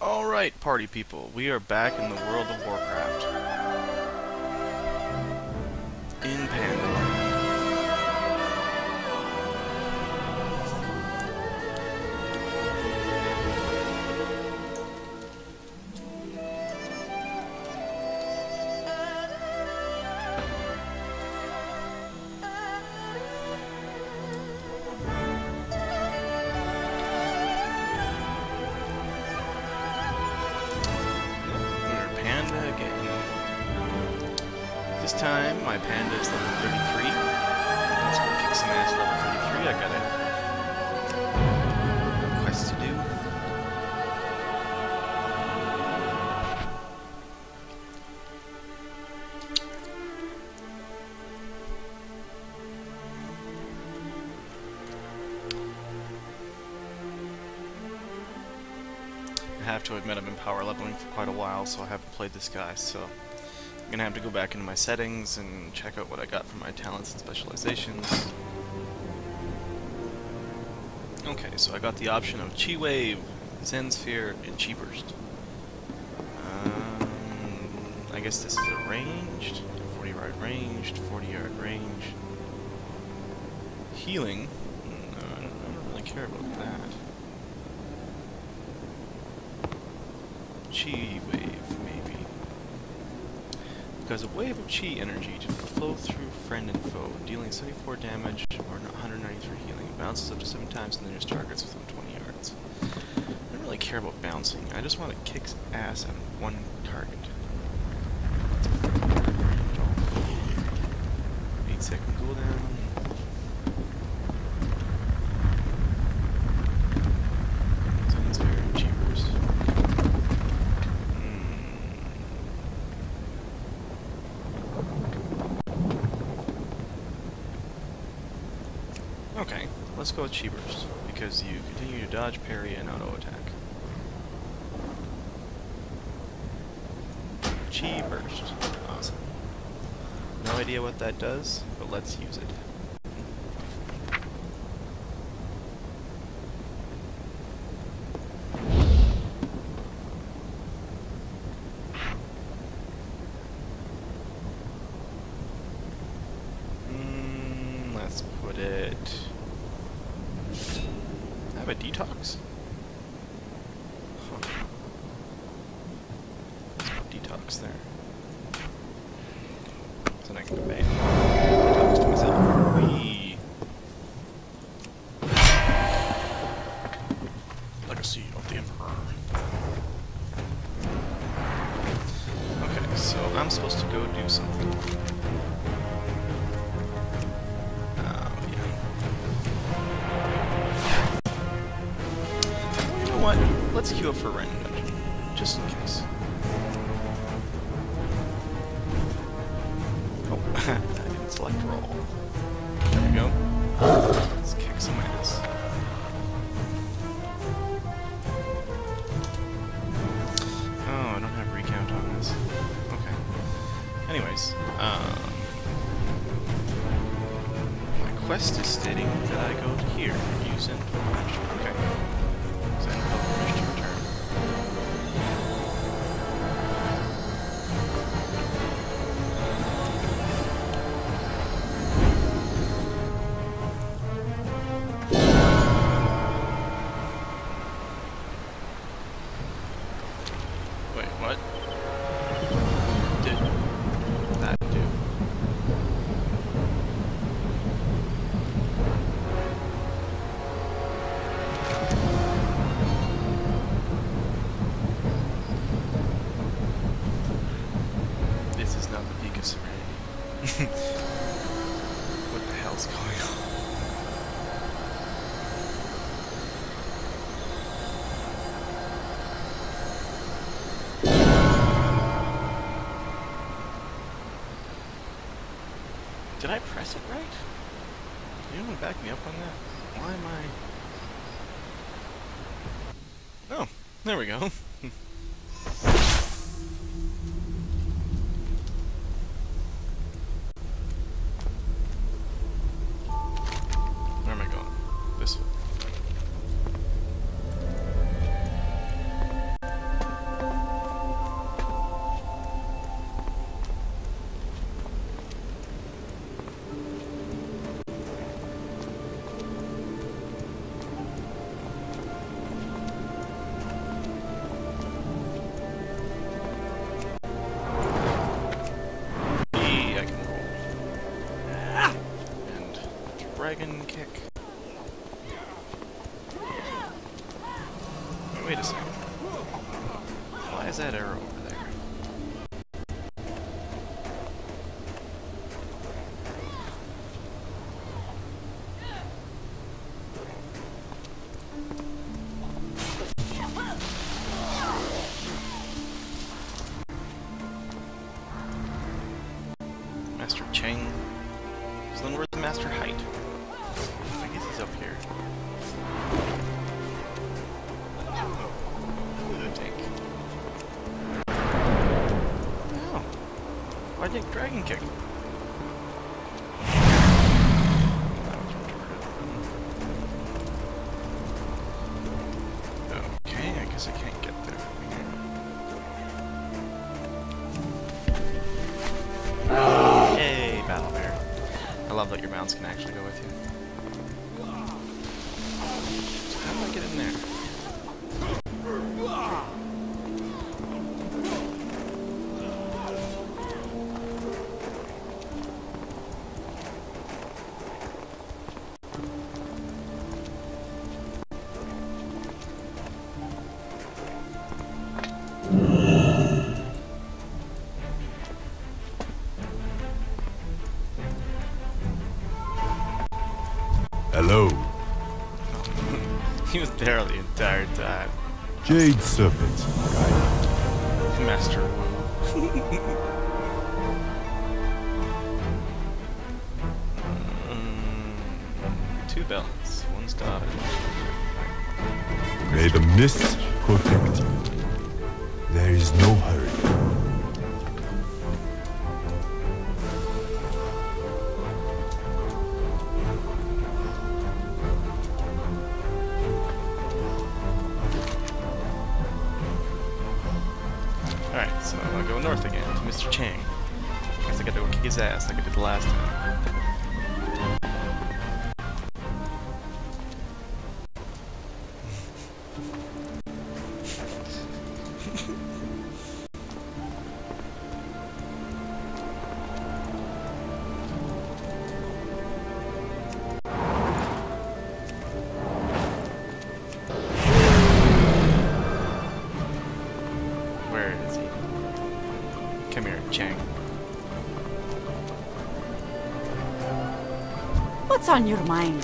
Alright, party people, we are back in the world of Warcraft. In Panda. This time, my panda is level 33. Let's go kick some ass level 33. I got a quest to do. I have to admit I've been power leveling for quite a while, so I haven't played this guy, so I'm gonna have to go back into my settings and check out what I got for my talents and specializations. Okay, so I got the option of Chi Wave, Zen Sphere, and Chi Burst. I guess this is a ranged, 40-yard ranged, 40-yard range. Healing? No, I don't really care about that. Chi Wave, maybe. Because a wave of chi energy to flow through friend and foe, dealing 74 damage or 193 healing. Bounces up to 7 times and then just targets within 20 yards. I don't really care about bouncing. I just want to kick ass on one target. 8-second cooldown. Sounds very cheapers. Okay, let's go with Chi Burst, because you continue to dodge, parry, and auto-attack. Chi Burst. Awesome. No idea what that does, but let's use it. Let's put it... I have a detox? Huh. Let's put detox there. So I can debate. Detox to myself. Whee! Legacy of the Emperor. Okay, so I'm supposed to go do something. What? Let's queue up for a random dungeon, just in case. Oh, I didn't select roll. There we go. Let's kick some ass. Oh, I don't have recount on this. Okay. Anyways, my quest is stating that I go to here, use Zen Pilgrimage. Okay. Zen Pilgrimage to return. Wait, what? Did that do? This is not the peak of serenity. What the hell's going on? Did I press it right? Did anyone back me up on that? Why am I... Oh, there we go. Where am I going? This way. dragon kick. Wait a second. Why is that arrow over there? Master Cheng. So then where's the Master Height? I guess he's up here. I think. Oh. Why did Dragon Kick? That was retarded. Okay, I guess I can't get there from here. Yay, Battle Bear. I love that your mounts can actually go with you. So how do I get in there? Hello. He was there the entire time. Jade Serpent. Master Wu. Two belts. One's dodge. May the mist protect you. There is no hurry. Alright, so I'll go north again to Mr. Chang. Guess I gotta go kick his ass like I did the last time. Where is he? Come here, Chang. What's on your mind?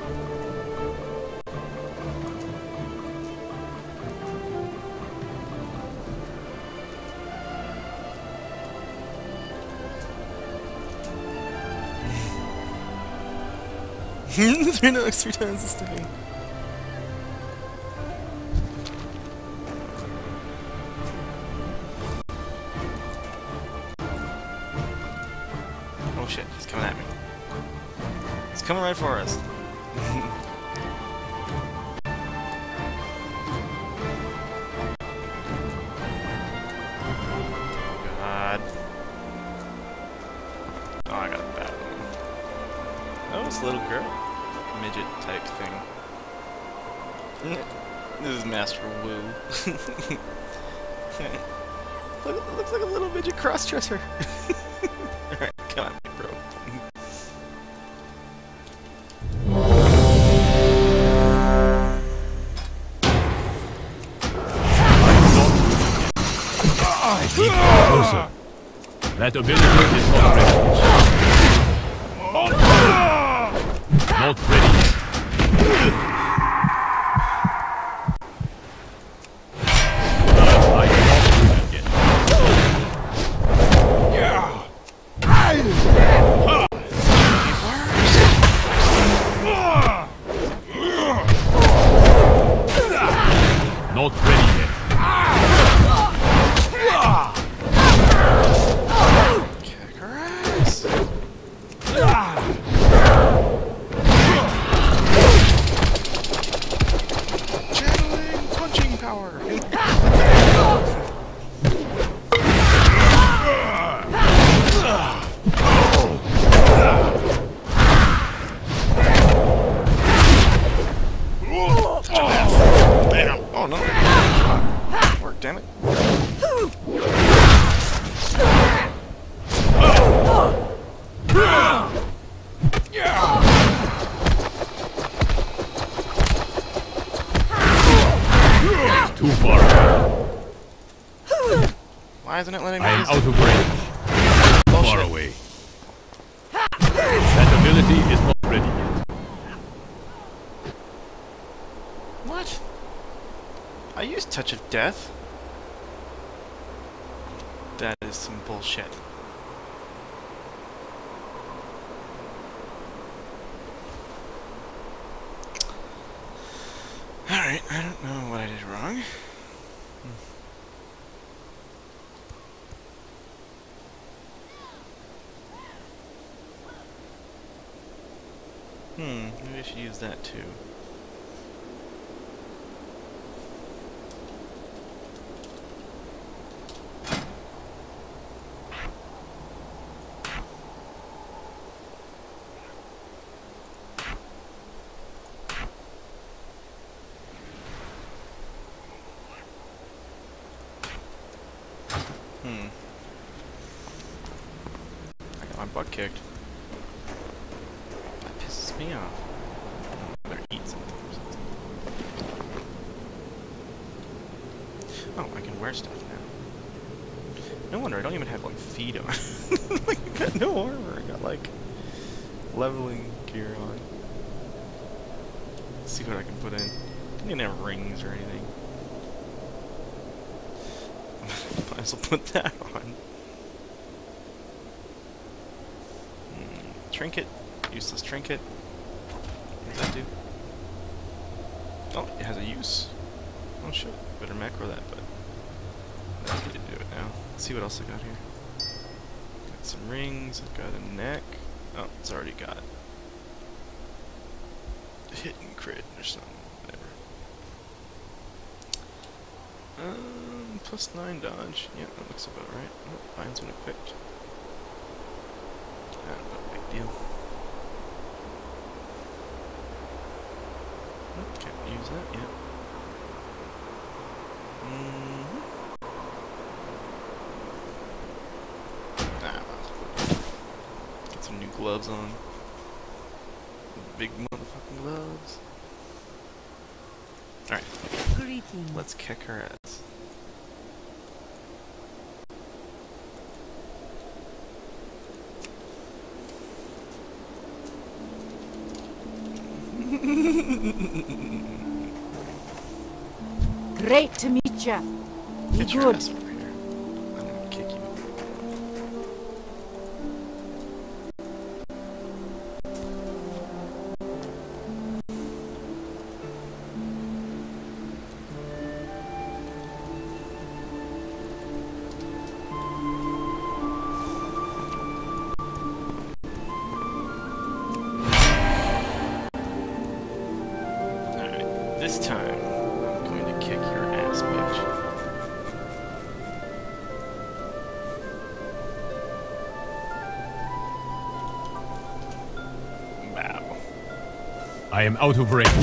Three knocks 3 times this thing. Oh shit, he's coming at me. He's coming right for us. God. Oh, I got a bad one. Oh, it's a little girl. Midget type thing. This is Master Wu. Look, it looks like a little midget crossdresser. Alright, come on, bro. Keep closer. That ability is not ready. Not ready yet. I cannot do that yet. Not ready yet. Kick her ass. Channeling punching power. Bam. Oh no. Work, damn it. too far away. Why isn't it letting me I am use out it? of range. Too far Bullshit. away. That ability is not ready yet. What? I used Touch of Death. That is some bullshit. Alright, I don't know what I did wrong. Maybe I should use that too. I got my butt kicked. That pisses me off. I better eat something or something. Oh, I can wear stuff now. No wonder I don't even have like feet on. Like, I got no armor. I got like leveling gear on. Let's see what I can put in. Didn't even have rings or anything. Might as well put that on. Trinket. Useless trinket. What does that do? Oh, it has a use. Oh shit. Better macro that, but I need to do it now. Let's see what else I got here. Got some rings. I've got a neck. Oh, it's already got hit and crit or something. Whatever. +9 dodge. Yeah, that looks about right. Oh, mine's been equipped. Not a big deal. Oh, can't use that yet. Get some new gloves on. Big motherfucking gloves. Alright. Greetings. Let's kick her ass. Great to meet ya. Be Get your good. ass over here. I'm gonna kick you. Alright, this time I'm going to kick your ass, bitch. Bow. I am out of range.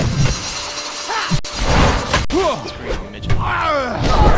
Scream, midget.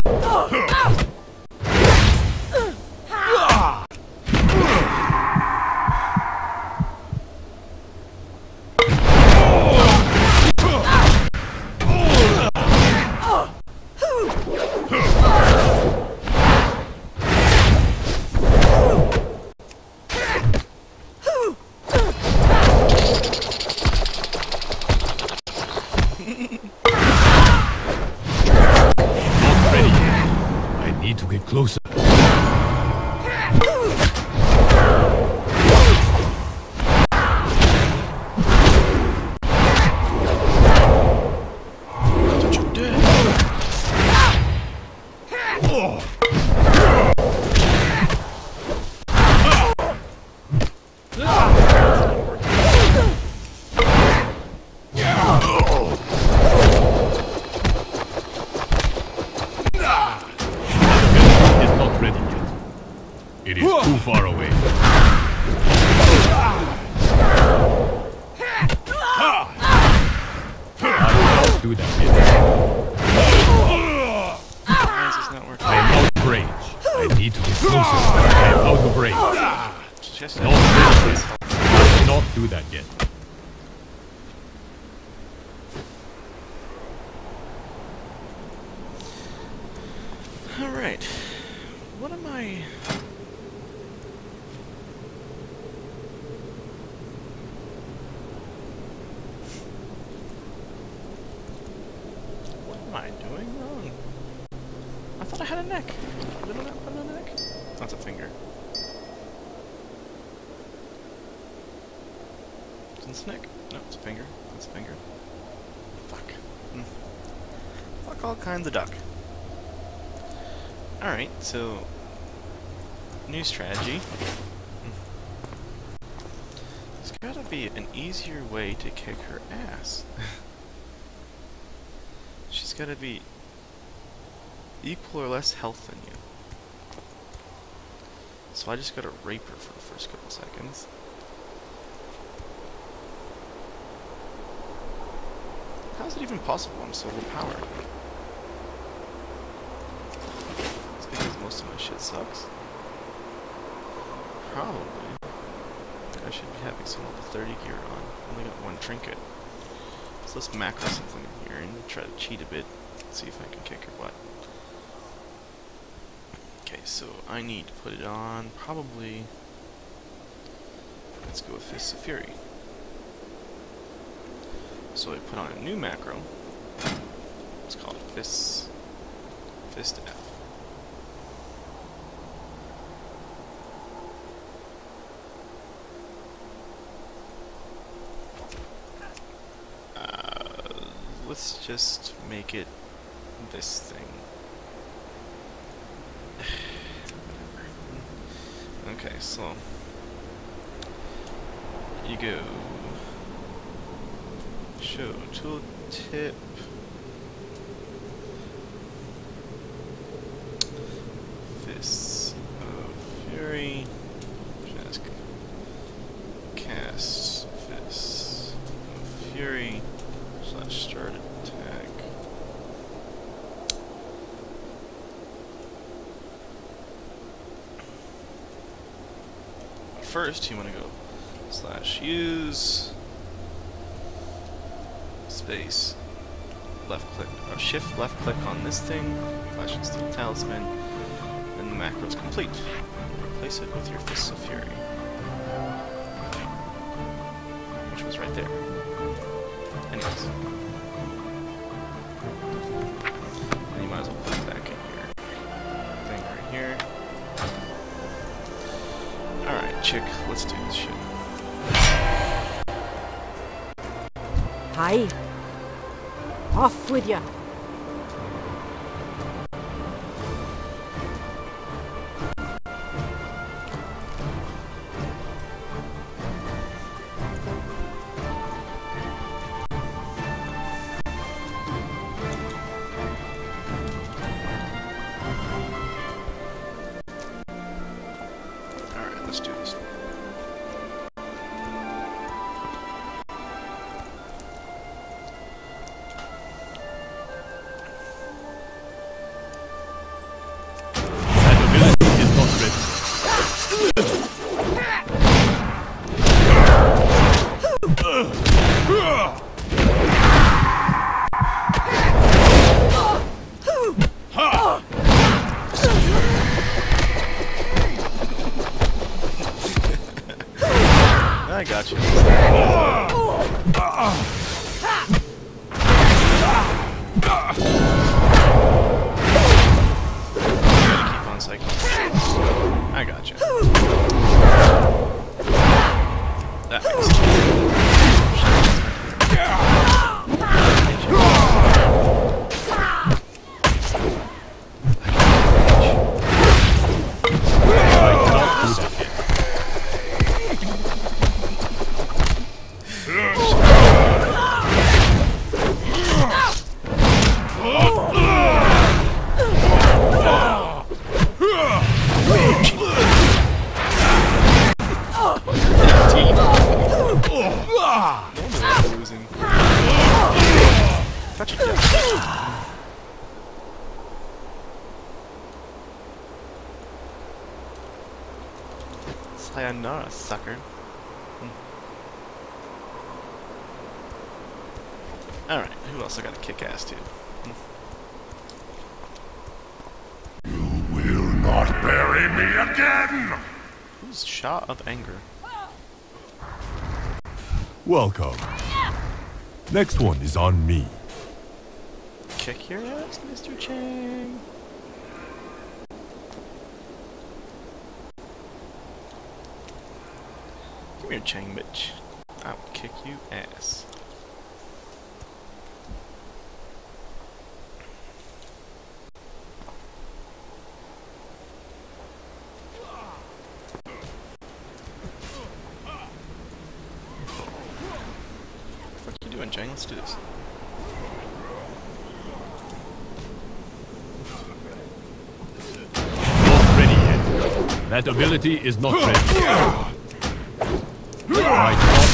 Not ready yet. I need to get closer. What you did? Is not ready yet. It is too far away. I cannot do that yet. Why is this not working? I am out of range. I need to get closer. I am out of range. Just Not ready yet. I cannot do that yet. Alright. What am I... What am I doing wrong? I thought I had a neck. Did I not put a neck? That's a finger. Is this a neck? No, it's a finger. That's a finger. Fuck. Fuck all kinds of duck. Alright, so... New strategy. There's gotta be an easier way to kick her ass. She's gotta be equal or less health than you. So I just gotta rape her for the first couple seconds. How is it even possible I'm so overpowered? It's because most of my shit sucks. Probably. I should be having some level 30 gear on. I only got one trinket. So let's macro something in here and try to cheat a bit. See if I can kick her butt. Okay, so I need to put it on probably... Let's go with Fists of Fury. So I put on a new macro. It's called Fist F. Let's just make it this thing. Okay, so you go show tooltip, Fists of Fury, just cast Fists of Fury / start attack. First, you want to go /use space left click or shift left click on this thing, Flash and Steel Talisman, and the macro is complete. Replace it with your Fists of Fury, which was right there. Anyways, and you might as well put it back in your thing right here. Alright, chick, let's do this shit. Hi. Off with ya. Alright, let's do this. I got you. Keep on cycling. I got you. That makes sense. Losing. Touch it down. Sayonara, sucker. Alright, who else I gotta kick ass to? Bury me again! Who's Shah of Anger? Welcome. Next one is on me. Kick your ass, Mr. Chang. Come here, Chang bitch. I will kick you ass. What are you doing, Chang? Let's do this. Not ready yet. That ability is not ready. Right.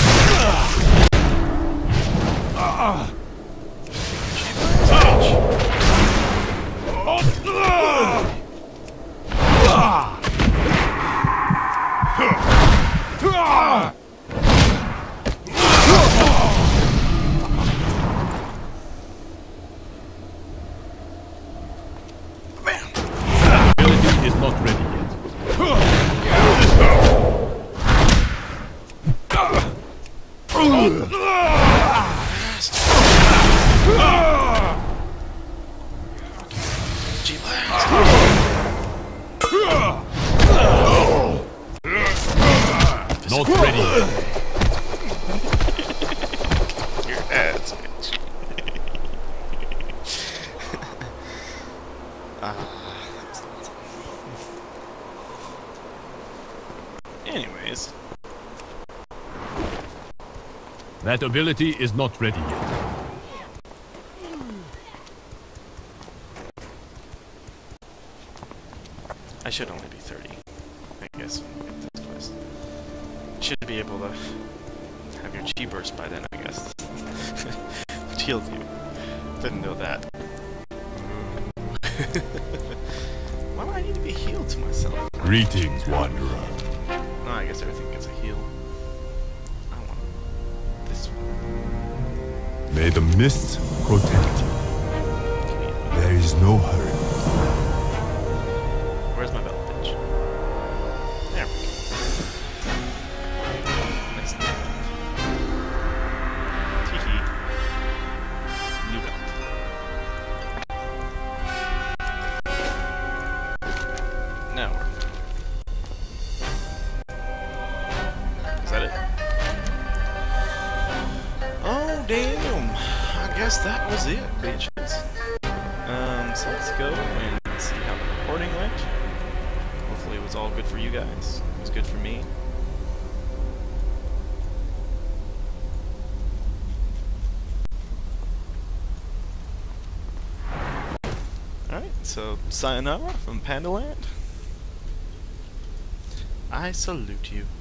Ability is not ready yet. Not ready yet. Your ass, bitch. Anyways. That ability is not ready yet. I should only be 30, I guess, when we get this quest. Should be able to have your chi burst by then, I guess. Which healed you. Didn't know that. Why would I need to be healed to myself? Greetings, Wanderer. No, I guess everything gets a heal. I want this one. May the mists protect you. There is no hurry. Where's my belt, bitch? There we go. Nice new belt. Teehee. New belt. Now we're... Is that it? Oh, damn! I guess that was it, bitches. So let's go and see how the recording went. Hopefully it was all good for you guys. It was good for me. Alright, so sayonara from Pandaland. I salute you.